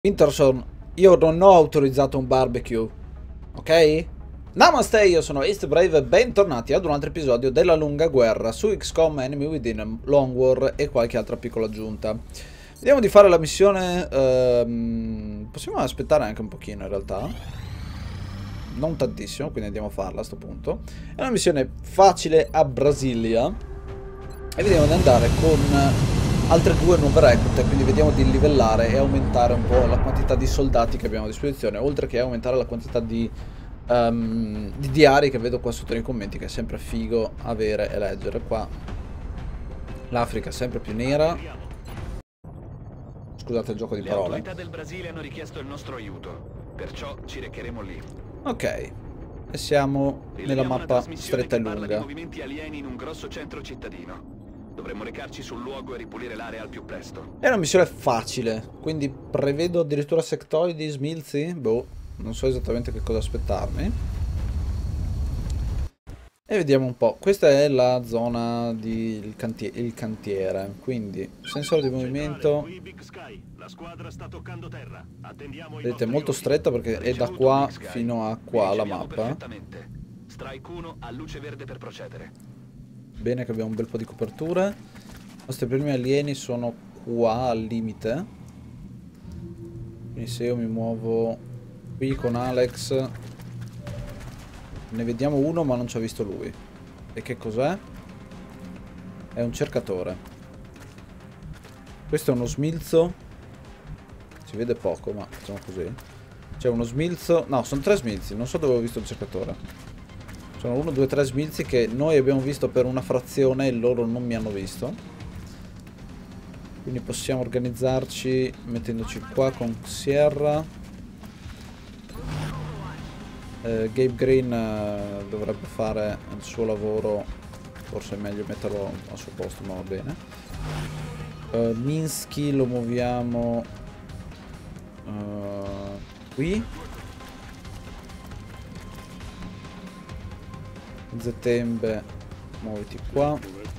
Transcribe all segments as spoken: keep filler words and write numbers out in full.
Winterson, io non ho autorizzato un barbecue, ok? Namaste, io sono Ace Brave e bentornati ad un altro episodio della lunga guerra su X COM, Enemy Within, Long War e qualche altra piccola aggiunta. Vediamo di fare la missione, ehm, possiamo aspettare anche un pochino in realtà, non tantissimo, quindi andiamo a farla a sto punto. È una missione facile a Brasilia e vediamo di andare con altre due nuove reclute, quindi vediamo di livellare e aumentare un po' la quantità di soldati che abbiamo a disposizione, oltre che aumentare la quantità di, um, di diari che vedo qua sotto nei commenti, che è sempre figo avere e leggere. Qua l'Africa è sempre più nera. Scusate il gioco di parole. Le autorità del Brasile hanno richiesto il nostro aiuto, perciò ci recheremo lì. Ok, e siamo nella mappa stretta e lunga. Parla di movimenti alieni in un grosso centro cittadino. Dovremmo recarci sul luogo e ripulire l'area al più presto. È una missione facile, quindi prevedo addirittura sectoidi, smilzi. Boh, non so esattamente che cosa aspettarmi. E vediamo un po'. Questa è la zona del cantiere, il cantiere. Quindi, sensore di movimento. Vedete, è molto stretta perché è da qua fino a qua la mappa. Strike uno a luce verde per procedere. Bene che abbiamo un bel po' di coperture. I nostri primi alieni sono qua al limite. Quindi se io mi muovo qui con Alex, ne vediamo uno ma non ci ha visto lui. E che cos'è? È un cercatore. Questo è uno smilzo. Si vede poco, ma facciamo così. C'è uno smilzo. No, sono tre smilzi, non so dove ho visto il cercatore. Sono uno, due, tre smilzi che noi abbiamo visto per una frazione e loro non mi hanno visto. Quindi possiamo organizzarci mettendoci qua con Sierra. eh, Gabe Green eh, dovrebbe fare il suo lavoro. Forse è meglio metterlo al suo posto, ma va bene. eh, Minsky lo muoviamo eh, qui. Zetembe, muoviti qua.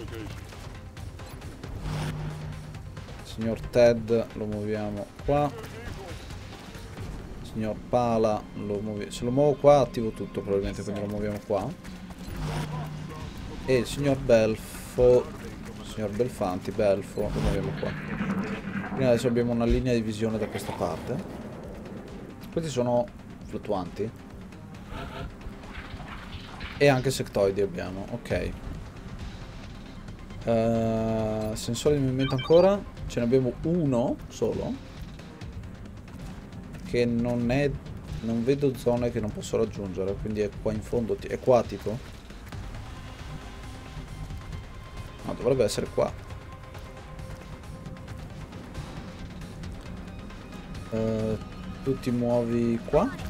Signor Ted lo muoviamo qua. Signor Pala lo muoviamo. Se lo muovo qua attivo tutto probabilmente, quindi lo muoviamo qua. E il signor Belfo, signor Belfanti, Belfo, lo muoviamo qua. Quindi adesso abbiamo una linea di visione da questa parte. Questi sono fluttuanti. E anche sectoidi abbiamo, ok. uh, Sensore di movimento ancora. Ce ne abbiamo uno solo, che non è... non vedo zone che non posso raggiungere, quindi è qua in fondo. È qua tipo? No, dovrebbe essere qua. uh, Tu ti muovi qua.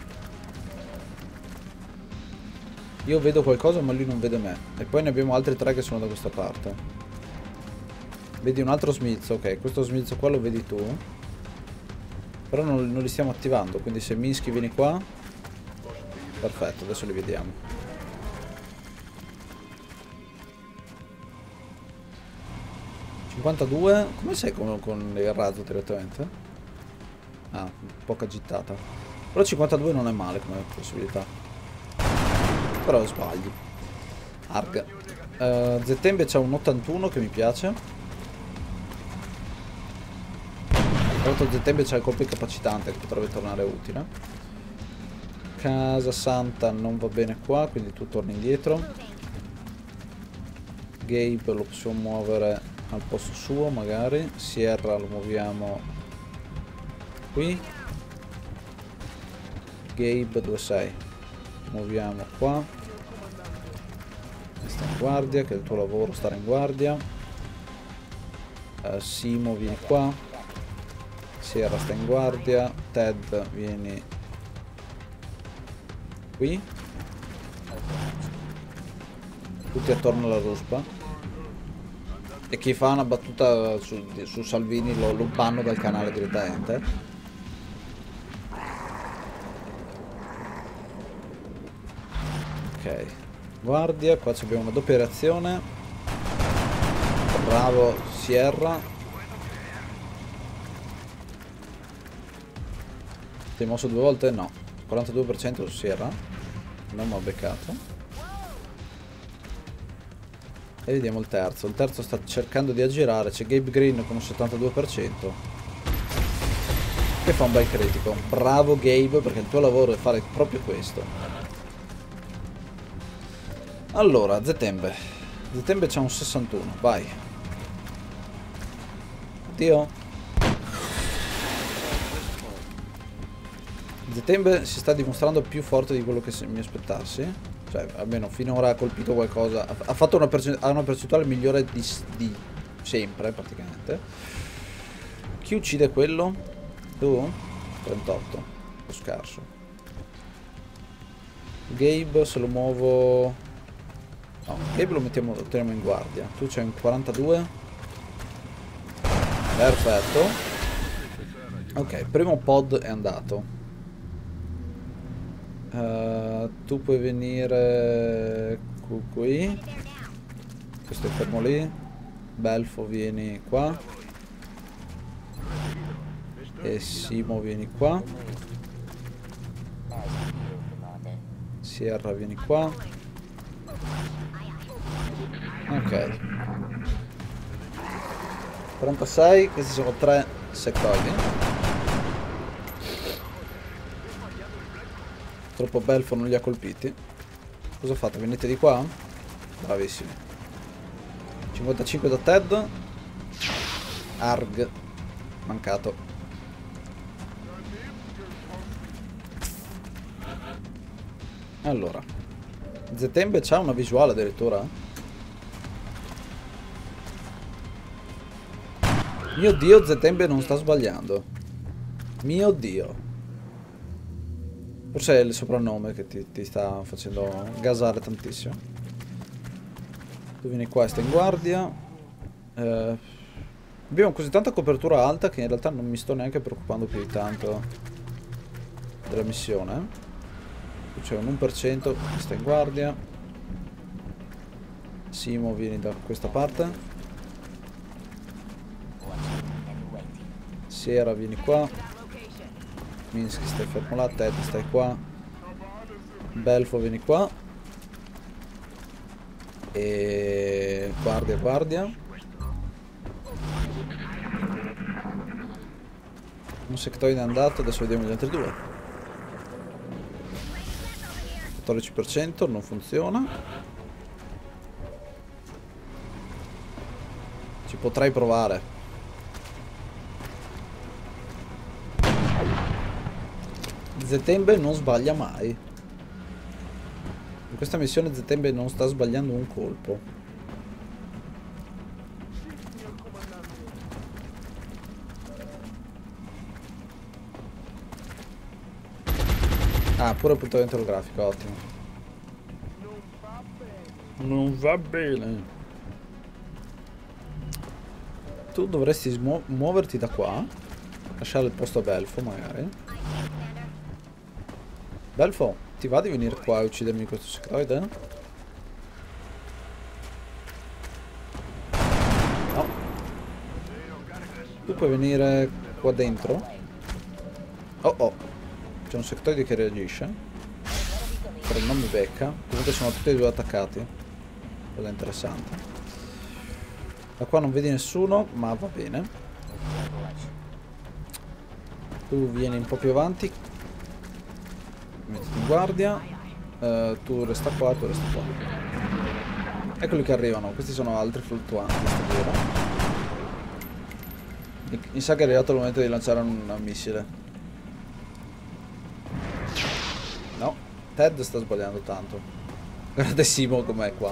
Io vedo qualcosa ma lui non vede me. E poi ne abbiamo altri tre che sono da questa parte. Vedi un altro smilzo. Ok, questo smilzo qua lo vedi tu. Però non, non li stiamo attivando. Quindi se Minsky vieni qua. Perfetto, adesso li vediamo. cinquantadue. Come sei con, con il razzo direttamente? Ah, poca gittata. Però cinquantadue non è male come possibilità. Però sbagli. Arg. uh, Zetembe c'ha un ottantuno che mi piace. Tra l'altro Zetembe c'ha il colpo incapacitante che potrebbe tornare utile. Casa Santa non va bene qua, quindi tu torni indietro. Gabe lo possiamo muovere al posto suo magari. Sierra lo muoviamo qui. Gabe dove sei? Muoviamo qua. Sta in guardia, che è il tuo lavoro stare in guardia. uh, Simo vieni qua. Sierra sta in guardia. Ted vieni qui. Tutti attorno alla ruspa. E chi fa una battuta su, su Salvini lo, lo banno dal canale direttamente. Ok, guardia, qua abbiamo una doppia reazione. Bravo Sierra. Ti hai mosso due volte? No. quarantadue per cento su Sierra. Non mi ha beccato. E vediamo il terzo. Il terzo sta cercando di aggirare. C'è Gabe Green con un settantadue per cento. Che fa un bel critico. Bravo Gabe, perché il tuo lavoro è fare proprio questo. Allora, Zetembe. Zetembe c'ha un sessantuno. Vai. Oddio. Zetembe si sta dimostrando più forte di quello che mi aspettassi. Cioè, almeno finora ha colpito qualcosa. Ha fatto una, percent ha una percentuale migliore di, di sempre, praticamente. Chi uccide quello? Tu? trentotto. Un po' scarso. Gabe, se lo muovo... No, Gabe lo mettiamo, lo teniamo in guardia. Tu c'hai un quarantadue. Perfetto. Ok, primo pod è andato. Uh, tu puoi venire qui. Questo è fermo lì. Belfo vieni qua. E Simo vieni qua. Sierra vieni qua. Ok. quarantasei. Questi sono tre sectoidi. Troppo Belfo non li ha colpiti. Cosa fate? Venite di qua? Bravissimi. cinquantacinque da Ted. Arg. Mancato. Allora. Zetembe c'ha una visuale addirittura? Mio Dio, Zetembe non sta sbagliando. Mio Dio. Forse è il soprannome che ti, ti sta facendo gasare tantissimo. Tu vieni qua e stai in guardia. Eh, abbiamo così tanta copertura alta che in realtà non mi sto neanche preoccupando più di tanto della missione. Qui c'è un uno per cento che sta in guardia. Simo, vieni da questa parte. Sierra, vieni qua. Minsky, stai fermo là. Ted, stai qua. Belfo, vieni qua. E... guardia, guardia. Un sectoide è andato. Adesso vediamo gli altri due. quattordici per cento, non funziona. Ci potrei provare. Zetembe non sbaglia mai. In questa missione Zetembe non sta sbagliando un colpo. Ah, pure appuntamento olografico, ottimo. Non va bene. Tu dovresti muoverti da qua. Lasciare il posto a Belfo magari. Belfo, ti va di venire qua e uccidermi questo sectoide? No. Tu puoi venire qua dentro? Oh oh. C'è un sectoide che reagisce. Però non mi becca. Comunque sono tutti e due attaccati. Cosa interessante. Da qua non vedi nessuno, ma va bene. Tu vieni un po' più avanti. Mettiti in guardia. uh, Tu resta qua, tu resta qua. Eccoli che arrivano. Questi sono altri fluttuanti. Mi, mi sa che è arrivato il momento di lanciare un, un missile. No, Ted sta sbagliando tanto. Guardate Simo com'è qua.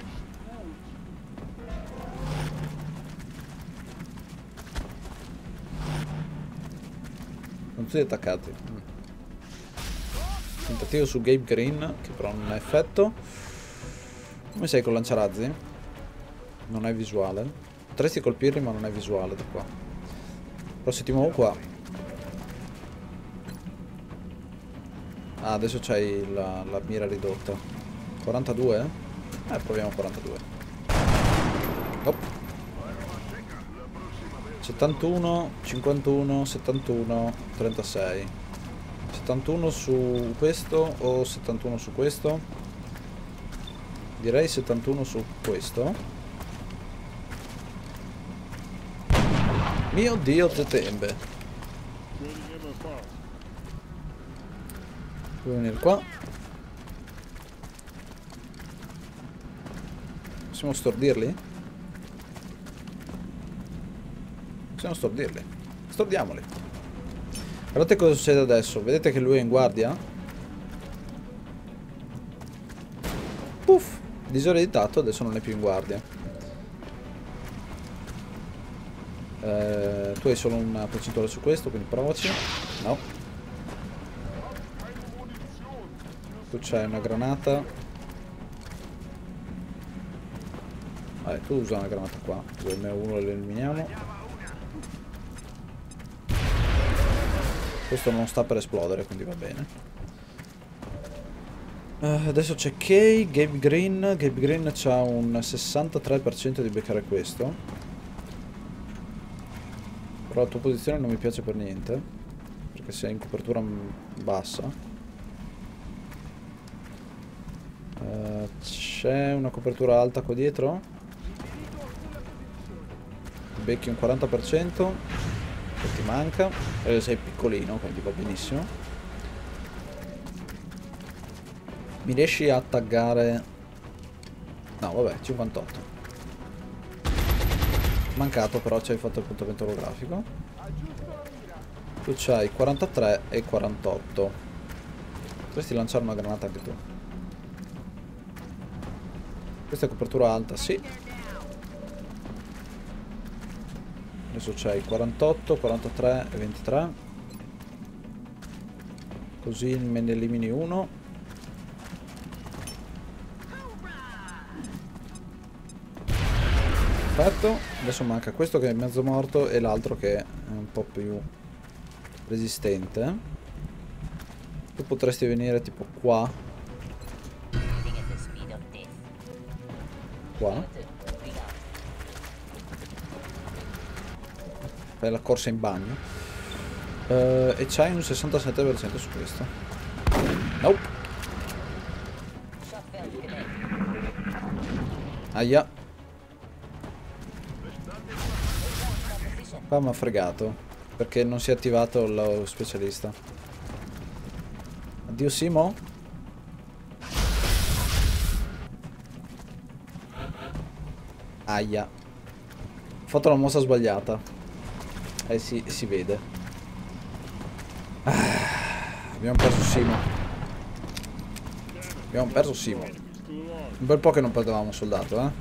Non tutti attaccati. mm. Tentativo su Gabe Green, che però non ha effetto. Come sei con lanciarazzi? Non è visuale. Potresti colpirli ma non è visuale da qua. Però se ti muovo qua. Ah, adesso c'hai la, la mira ridotta. quarantadue? Eh, proviamo quarantadue. Oh. settantuno, cinquantuno, settantuno, trentasei. settantuno su questo o settantuno su questo? Direi settantuno su questo. Mio Dio, Zetembe. Puoi venire qua. Possiamo stordirli? Possiamo stordirli. Stordiamoli. Guardate cosa succede adesso. Vedete che lui è in guardia? Puff. Disorientato, adesso non è più in guardia. Eh, tu hai solo una percentuale su questo, quindi provaci. No. Tu c'hai una granata. Vabbè, tu usa una granata qua. due M uno lo eliminiamo. Questo non sta per esplodere, quindi va bene. Uh, adesso c'è Kay, Gabe Green. Gabe Green c'ha un sessantatré per cento di beccare questo. Però la tua posizione non mi piace per niente, perché sei in copertura bassa. Uh, c'è una copertura alta qua dietro. Becchi un quaranta per cento. Che ti manca. E sei piccolino, quindi va benissimo. Mi riesci a taggare? No, vabbè, cinquantotto. Mancato, però ci hai fatto il puntamento olografico. Tu c'hai quarantatré e quarantotto. Potresti lanciare una granata anche tu. Questa è copertura alta, sì. Adesso c'hai quarantotto, quarantatré e ventitré. Così me ne elimini uno. Perfetto. Adesso manca questo che è mezzo morto e l'altro che è un po' più resistente. Tu potresti venire tipo qua. Qua. Fai la corsa in bagno. Uh, e c'hai un sessantasette per cento su questo. Nope. Aia. Qua mi ha fregato, perché non si è attivato lo specialista. Addio Simo. Aia. Ho fatto la mossa sbagliata. Eh si, si vede. Ah, abbiamo perso Simo. Abbiamo perso Simo. Un bel po' che non perdevamo un soldato, eh.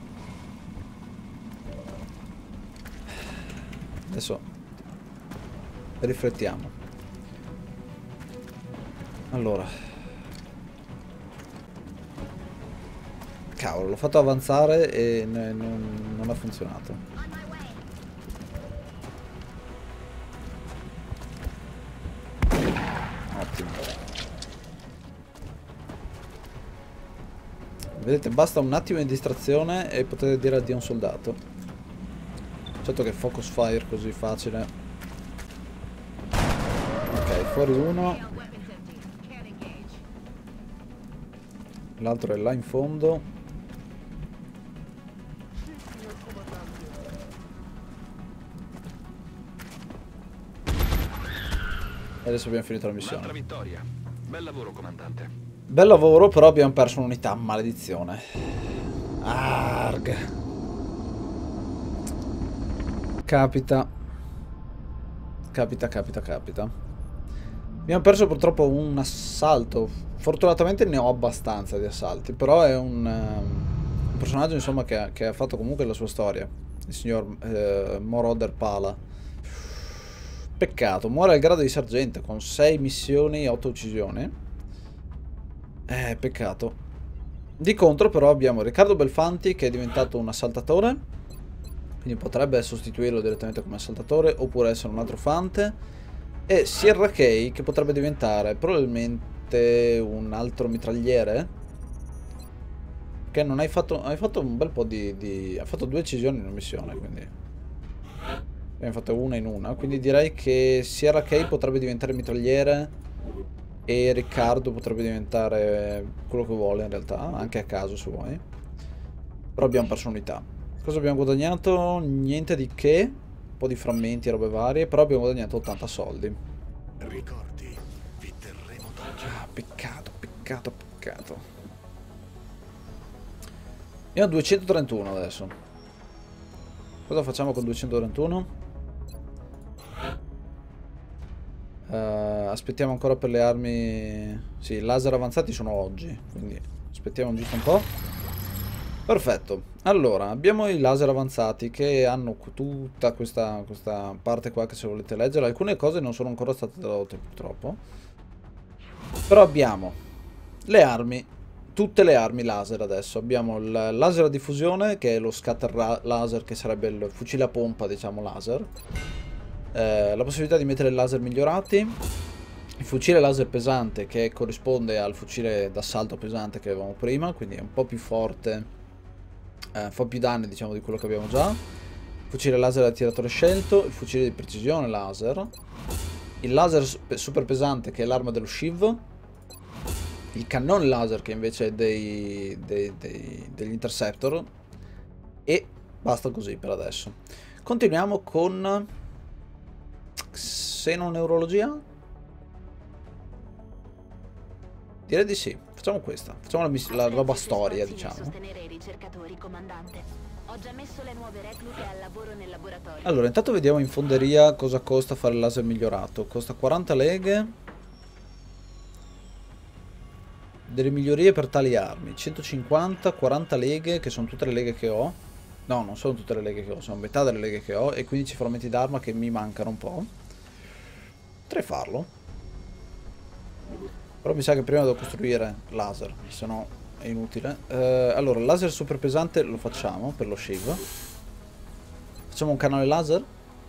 Adesso riflettiamo. Allora. Cavolo, l'ho fatto avanzare e non, non ha funzionato. Vedete, basta un attimo di distrazione e potete dire addio a un soldato. Certo che focus fire così facile. Ok, fuori uno. L'altro è là in fondo. E adesso abbiamo finito la missione. Un'altra vittoria. Bel lavoro, comandante. Bel lavoro, però abbiamo perso un'unità, maledizione. Arg. Capita. Capita, capita, capita. Abbiamo perso purtroppo un assalto. Fortunatamente ne ho abbastanza di assalti, però è un, um, un personaggio insomma che ha, che ha fatto comunque la sua storia. Il signor eh, Moroder Pala. Peccato, muore al grado di sergente con sei missioni e otto uccisioni. Eh, peccato. Di contro però abbiamo Riccardo Belfanti che è diventato un assaltatore, quindi potrebbe sostituirlo direttamente come assaltatore oppure essere un altro fante, e Sierra Kay che potrebbe diventare probabilmente un altro mitragliere, che non hai fatto, hai fatto un bel po' di, di... ha fatto due uccisioni in una missione, quindi abbiamo fatto una in una, quindi direi che Sierra Kay potrebbe diventare mitragliere E Riccardo potrebbe diventare quello che vuole in realtà, anche a caso se vuoi. Però abbiamo perso unità. Cosa abbiamo guadagnato? Niente di che. Un po' di frammenti e robe varie, però abbiamo guadagnato ottanta soldi. Ricordi, vi terremo d'occhio. Ah, peccato, peccato, peccato. Abbiamo duecentotrentuno adesso. Cosa facciamo con duecentotrentuno? Uh, aspettiamo ancora per le armi. Sì, laser avanzati sono oggi, quindi aspettiamo giusto un po'. Perfetto. Allora, abbiamo i laser avanzati che hanno tutta questa, questa parte qua che se volete leggere. Alcune cose non sono ancora state tradotte purtroppo. Però abbiamo le armi, tutte le armi laser adesso. Abbiamo il laser a diffusione che è lo scatter laser, che sarebbe il fucile a pompa, diciamo, laser. Eh, la possibilità di mettere laser migliorati, il fucile laser pesante che corrisponde al fucile d'assalto pesante che avevamo prima, quindi è un po' più forte, eh, fa più danni diciamo di quello che abbiamo già, il fucile laser da tiratore scelto, il fucile di precisione laser, il laser super pesante che è l'arma dello Shiv, il cannone laser che invece è dei, dei, dei, degli interceptor, e basta così per adesso. Continuiamo con xenoneurologia? Direi di sì. Facciamo questa. Facciamo la, la roba storia, diciamo. Sostenere i ricercatori, comandante. Ho già messo le nuove reclute al lavoro nel laboratorio. Allora, intanto vediamo in fonderia cosa costa fare il laser migliorato. Costa quaranta leghe. Delle migliorie per tali armi. centocinquanta, quaranta leghe, che sono tutte le leghe che ho. No, non sono tutte le leghe che ho, sono metà delle leghe che ho. E quindici frammenti d'arma che mi mancano un po'. Potrei farlo. Però mi sa che prima devo costruire laser, se no è inutile. Eh, allora, il laser super pesante lo facciamo per lo Shiv. Facciamo un canale laser?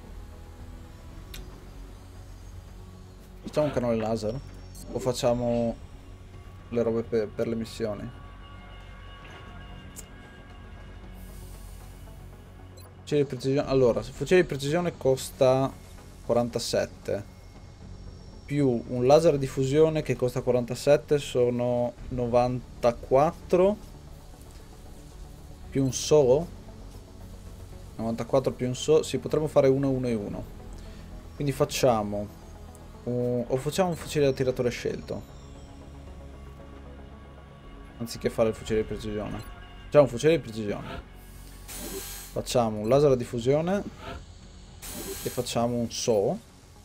Facciamo un canale laser? O facciamo le robe per, per le missioni? Fucile di precisione. Allora, il fucile di precisione costa quarantasette. Più un laser a diffusione che costa quarantasette, sono novantaquattro. Più un S O. novantaquattro più un S O. Sì, potremmo fare uno, uno e uno. Quindi facciamo un, o facciamo un fucile da tiratore scelto, anziché fare il fucile di precisione. Facciamo un fucile di precisione. Facciamo un laser a diffusione e facciamo un S O,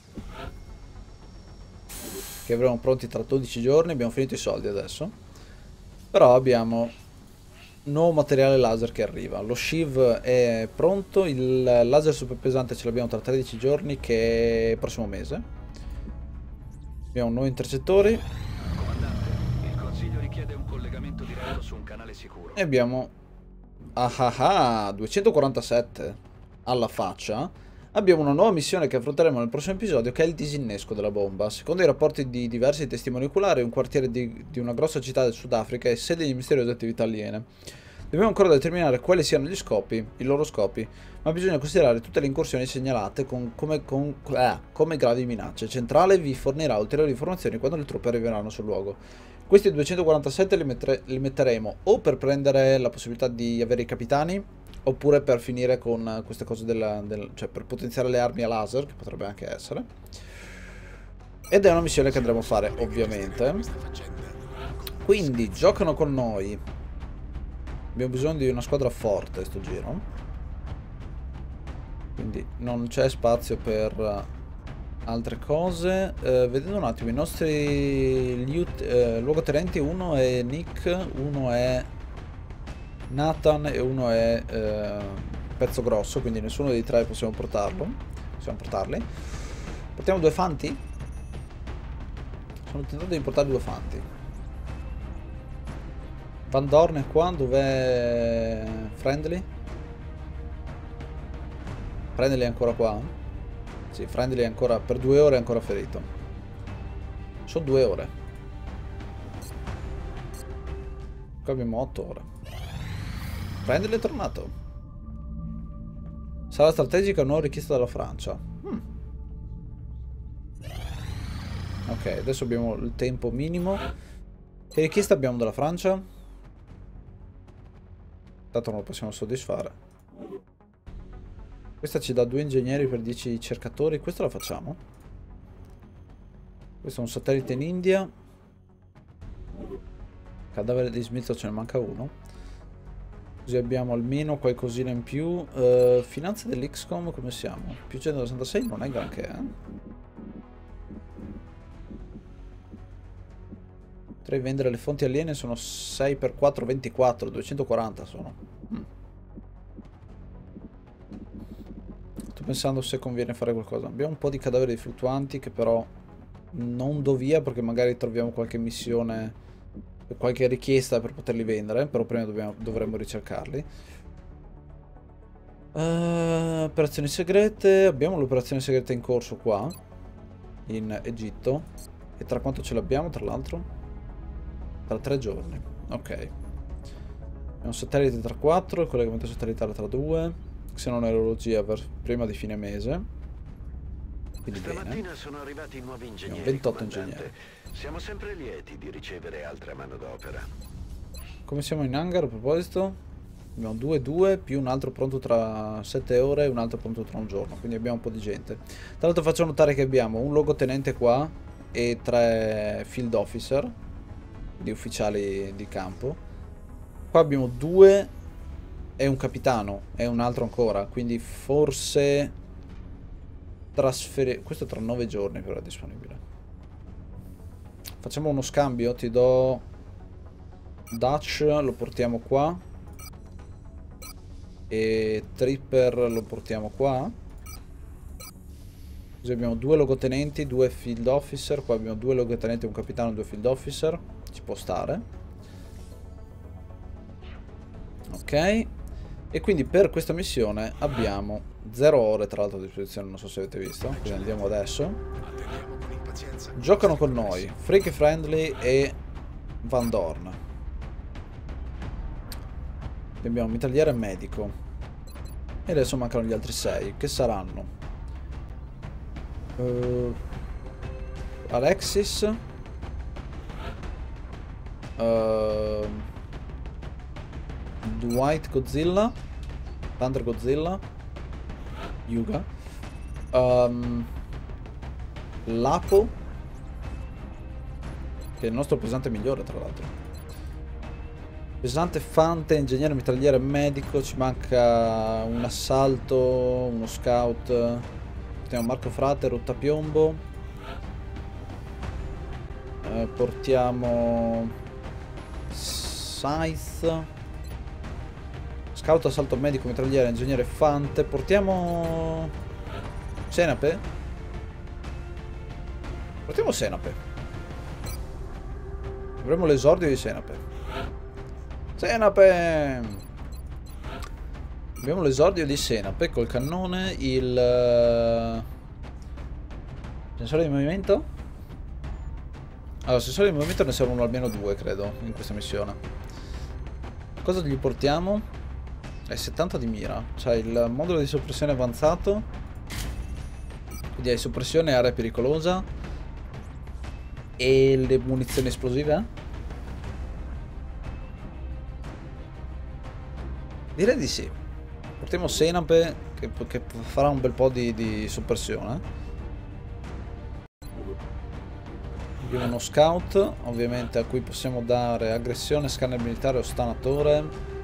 che avremo pronti tra dodici giorni. Abbiamo finito i soldi adesso, però abbiamo nuovo materiale laser che arriva. Lo Shiv è pronto, il laser super pesante ce l'abbiamo tra tredici giorni, che è il prossimo mese. Abbiamo nuovi intercettori. Comandante, il consiglio richiede un collegamento diretto su un canale sicuro. E abbiamo ah ah ah duecentoquarantasette alla faccia. Abbiamo una nuova missione che affronteremo nel prossimo episodio, che è il disinnesco della bomba. Secondo i rapporti di diversi testimoni oculari, un quartiere di, di una grossa città del Sudafrica è sede di misteriose attività aliene. Dobbiamo ancora determinare quali siano gli scopi, i loro scopi, ma bisogna considerare tutte le incursioni segnalate con, come, con, eh, come gravi minacce. Centrale vi fornirà ulteriori informazioni quando le truppe arriveranno sul luogo. Questi duecentoquarantasette li, mettere, li metteremo o per prendere la possibilità di avere i capitani, oppure per finire con queste cose della, del, cioè per potenziare le armi a laser, che potrebbe anche essere. Ed è una missione che andremo a fare, ovviamente. Quindi giocano con noi. Abbiamo bisogno di una squadra forte sto giro, quindi non c'è spazio per altre cose. eh, Vedendo un attimo i nostri eh, luogotenenti, uno è Nick, uno è Nathan e uno è eh, Pezzo Grosso, quindi nessuno dei tre possiamo portarlo. Possiamo portarli. Portiamo due fanti? Sono tentato di importare due fanti. Van Dorn è qua, dov'è Friendly? Friendly è ancora qua? Sì, Friendly è ancora, per due ore è ancora ferito. Sono due ore. Qua abbiamo otto ore. Friendly è tornato. Sala strategica non richiesta dalla Francia. Hmm. Ok, adesso abbiamo il tempo minimo. Che richiesta abbiamo dalla Francia? Tanto non lo possiamo soddisfare. Questa ci dà due ingegneri per dieci cercatori. Questo la facciamo. Questo è un satellite in India. Cadavere di Smith ce ne manca uno. Così abbiamo almeno qualcosina in più. uh, Finanze dell'X COM come siamo? Più centosessantasei non è granché, eh? Potrei vendere le fonti aliene, sono sei per quattro, ventiquattro, duecentoquaranta sono. mm. Sto pensando se conviene fare qualcosa. Abbiamo un po' di cadaveri fluttuanti che però non do via perché magari troviamo qualche missione, qualche richiesta per poterli vendere, però prima dobbiamo, dovremmo ricercarli. Uh, operazioni segrete, abbiamo l'operazione segreta in corso qua, in Egitto. E tra quanto ce l'abbiamo, tra l'altro? Tra tre giorni, ok. È un satellite tra quattro, il collegamento satellitare tra due, xenoneurologia prima di fine mese. Quindi Stamattina bene. sono arrivati nuovi ingegneri. ventotto comandante. ingegneri. Siamo sempre lieti di ricevere altra manodopera. Come siamo in hangar a proposito? Abbiamo due due più un altro pronto tra sette ore e un altro pronto tra un giorno, quindi abbiamo un po' di gente. Tra l'altro faccio notare che abbiamo un logotenente qua e tre field officer, di ufficiali di campo. Qua abbiamo due e un capitano e un altro ancora, quindi forse trasferire... Questo tra nove giorni però è disponibile. Facciamo uno scambio, ti do Dutch, lo portiamo qua e Tripper lo portiamo qua. Così abbiamo due logotenenti, due field officer. Qua abbiamo due logotenenti, un capitano e due field officer. Ci può stare. Ok. E quindi per questa missione abbiamo zero ore tra l'altro a disposizione, non so se avete visto. Quindi andiamo adesso. Attendiamo con impazienza. Giocano con noi Freaky Friendly e Van Dorn. Abbiamo mitragliere e medico. E adesso mancano gli altri sei, che saranno uh, Alexis, uh, Dwight Godzilla, Thunder Godzilla, Yuga, um, Lapo, che è il nostro pesante migliore tra l'altro. Pesante, fante, ingegnere, mitragliere, medico. Ci manca un assalto, uno scout. Portiamo Marco Frate, rottapiombo. eh, Portiamo Scythe, scout, assalto, medico, mitragliere, ingegnere, fante. Portiamo Senape. Portiamo Senape. Avremo l'esordio di Senape. Senape! Abbiamo l'esordio di Senape col cannone, il sensore di movimento. Allora, sensore di movimento ne servono almeno due, credo, in questa missione. Cosa gli portiamo? È settanta di mira. C'ha il modulo di soppressione avanzato, quindi hai soppressione area pericolosa e le munizioni esplosive. Direi di sì. Portiamo Senape che, che farà un bel po' di, di soppressione. Abbiamo uno scout, ovviamente, a cui possiamo dare aggressione, scanner militare o stanatore.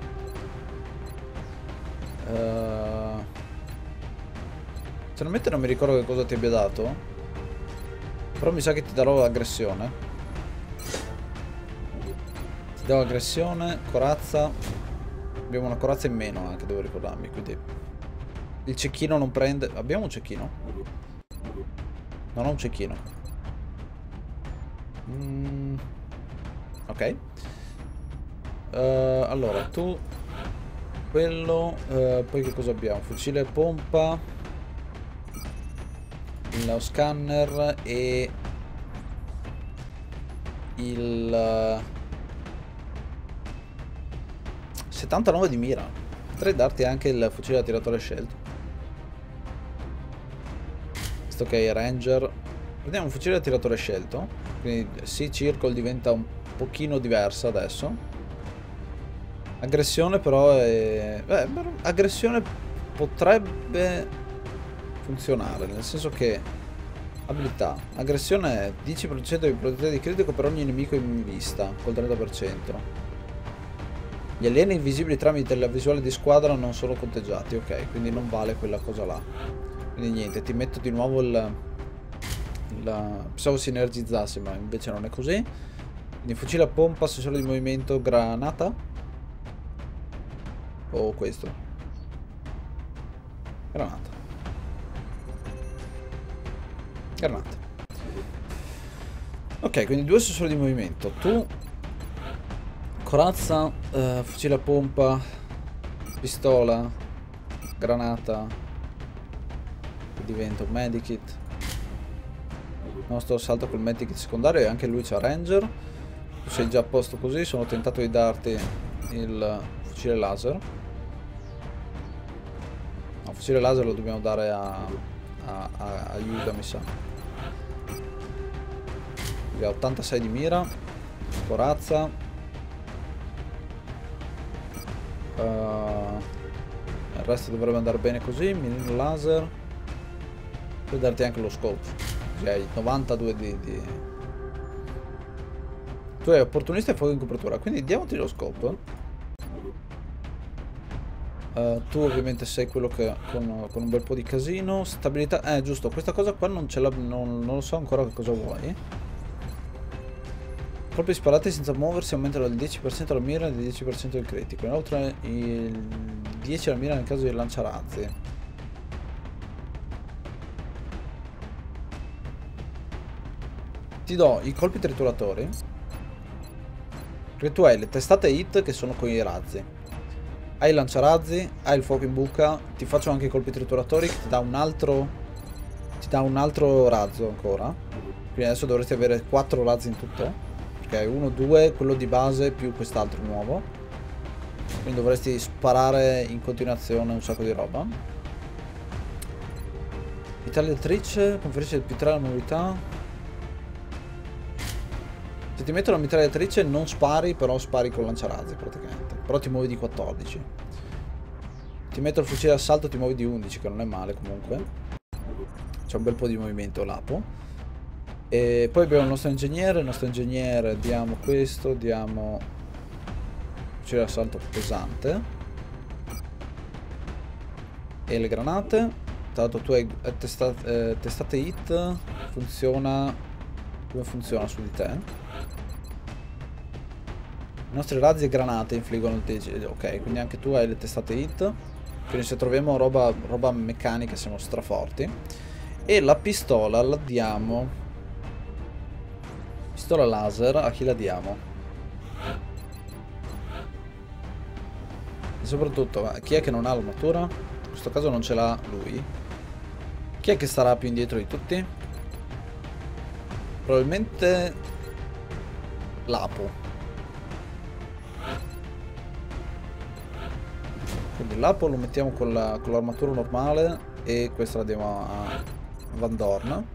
Uh, Sinceramente non mi ricordo che cosa ti abbia dato, però mi sa che ti darò aggressione. Ti do aggressione, corazza. Abbiamo una corazza in meno anche, devo ricordarmi, quindi il cecchino non prende... Abbiamo un cecchino? Non ho un cecchino. mm. Ok. uh, Allora, tu quello, uh, poi che cosa abbiamo? Fucile pompa, lo scanner e il... Uh, settantanove di mira. Potrei darti anche il fucile da tiratore scelto. Questo che è Ranger. Prendiamo un fucile da tiratore scelto. Quindi sì, Circle diventa un pochino diversa adesso. Aggressione però è... Beh, aggressione potrebbe funzionare, nel senso che abilità. Aggressione è dieci per cento di probabilità di critico per ogni nemico in vista, col trenta per cento. Gli alieni invisibili tramite la visuale di squadra non sono conteggiati, ok, quindi non vale quella cosa là. Quindi niente, ti metto di nuovo il... La... Pensavo si energizzasse, ma invece non è così. Quindi fucile a pompa, sensore di movimento, granata. O questo. Granata. Granata. Ok, quindi due sensori di movimento. Tu, corazza, uh, fucile a pompa, pistola, granata. Che diventa un medikit. Il nostro salto col medikit secondario e anche lui c'ha ranger. Tu sei già a posto così. Sono tentato di darti il fucile laser. No, fucile laser lo dobbiamo dare a, a, a, a Yuga, mi sa. Lui ha ottantasei di mira. Corazza. Uh, il resto dovrebbe andare bene così. Mirino laser. Puoi darti anche lo scope. Hai novantadue di, di... Tu hai opportunista e fuoco in copertura, quindi diamoti lo scope. uh, Tu ovviamente sei quello che con, con un bel po' di casino. Stabilità, eh giusto, questa cosa qua non ce l'ha, non, non lo so ancora che cosa vuoi. Colpi sparati senza muoversi aumentano del dieci per cento la mira e del dieci per cento il critico. Inoltre il dieci la mira nel caso di lanciarazzi. Ti do i colpi trituratori. Perché tu hai le testate hit che sono con i razzi. Hai il lanciarazzi, hai il fuoco in buca. Ti faccio anche i colpi trituratori che ti dà un altro. Ti dà un altro razzo ancora. Quindi adesso dovresti avere quattro razzi in tutto. Perché hai uno, due, quello di base più quest'altro nuovo. Quindi dovresti sparare in continuazione un sacco di roba. Mitragliatrice, conferisce più tre la mobilità. Se ti metto la mitragliatrice non spari, però spari con lanciarazzi praticamente. Però ti muovi di quattordici. Ti metto il fucile d'assalto, ti muovi di undici, che non è male comunque. C'è un bel po' di movimento lapo. E poi abbiamo il nostro ingegnere. Il nostro ingegnere diamo questo, diamo fucile d'assalto pesante. E le granate. Tra l'altro tu hai testate, eh, testate hit. Funziona. Come funziona su di te? I nostri razzi e granate infliggono il dieci. Ok, quindi anche tu hai le testate hit. Quindi se troviamo roba, roba meccanica siamo straforti. E la pistola la diamo. Pistola laser, a chi la diamo? E soprattutto, chi è che non ha l'armatura? In questo caso non ce l'ha lui. Chi è che starà più indietro di tutti? Probabilmente Lapo. Quindi Lapo lo mettiamo con l'armatura la, normale e questa la diamo a Van Dorn.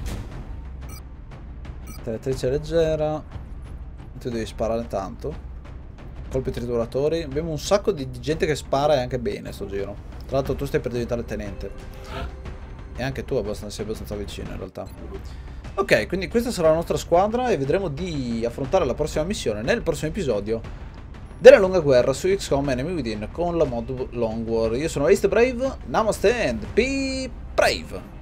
Tiratrice leggera. Tu devi sparare tanto. Colpi trituratori. Abbiamo un sacco di gente che spara e anche bene sto giro. Tra l'altro tu stai per diventare tenente. E anche tu abbastanza, sei abbastanza vicino in realtà. Ok, quindi questa sarà la nostra squadra e vedremo di affrontare la prossima missione nel prossimo episodio della lunga guerra su X COM Enemy Within con la mod Long War. Io sono Ace the Brave, namaste and be brave!